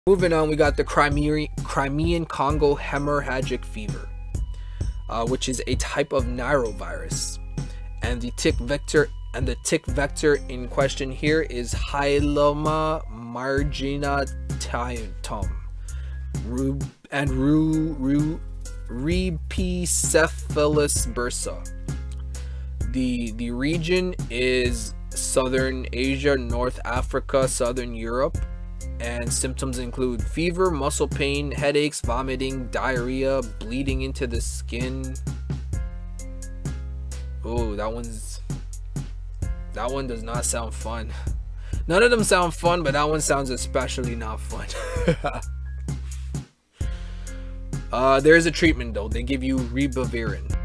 Moving on, we got the Crimean Congo hemorrhagic fever, which is a type of norovirus, and the tick vector in question here is Hyeloma marginatum, and Rhipicephalus bursa. The region is Southern Asia, North Africa, Southern Europe, and symptoms include fever, muscle pain, headaches, vomiting, diarrhea, bleeding into the skin. Oh, that one does not sound fun. None of them sound fun, but that one sounds especially not fun. There is a treatment though. They give you ribavirin.